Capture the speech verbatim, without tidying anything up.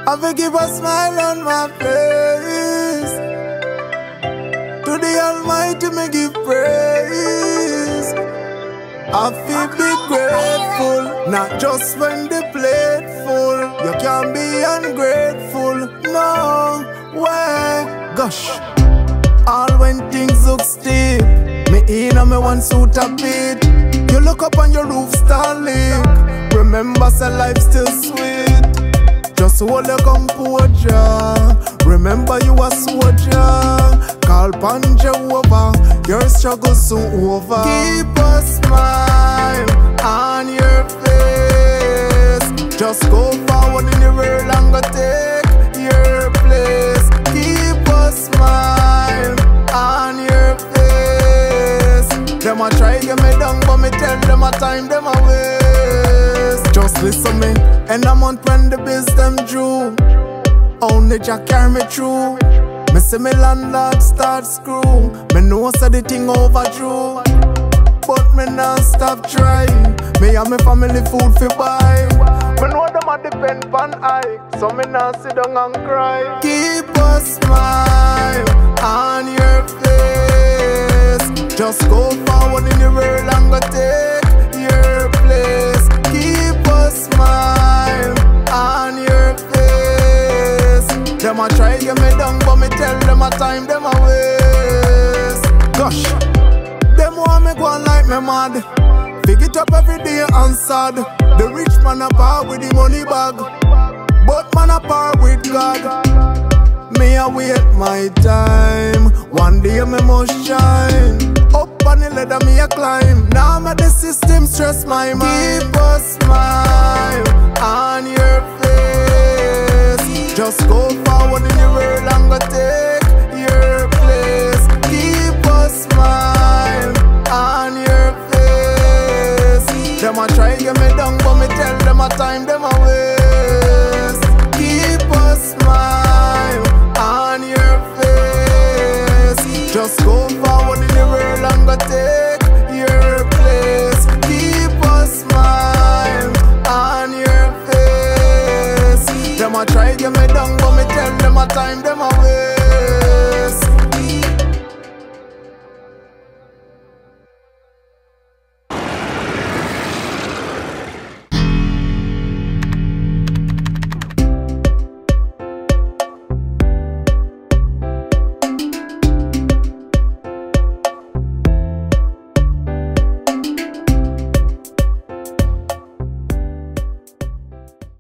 I will give a smile on my face. To the Almighty me give praise. I feel be grateful, not just when the plate full. You can't be ungrateful, no way. Gosh, all when things look steep, me in and me one suit a beat. You look up on your roof, star leak. Remember, say life still sweet. Just hold your composure. Remember you a soldier. Call upon Jehovah, your struggle soon over. Keep a smile on your face. Just go forward in the world and go take your place. Keep a smile on your face. Them a try get me down, but me tell them a time them a waste. Just listen me, and a month when the bills them due. Only Jah carry me through. Me see me landlord start screw. Me know say the thing overdue, but me not stop trying. Me and me family food fi buy. Me know them a depend on I, so me not sit down and cry. Keep a smile on your face. Just go forward in the world and go take your place. Keep a smile on your face. Them a try get me down, but me tell them a time them a waste. Gosh, them want me go on like me mad. Pick it up every day and sad. The rich man a par with the money bag, but man a par with God. Me a wait my time. One day me must shine. Up on the ladder me a climb. Now me the system stress my mind. Keep a smile on your face. Just go forward in the world and go take your place. Keep a smile on your face. Them a try get me down, but me tell them a time them a waste. Keep a smile on your face. Just go forward in the world and go take your place. Keep a smile on your face. Them a try get me down, but me tell them a time them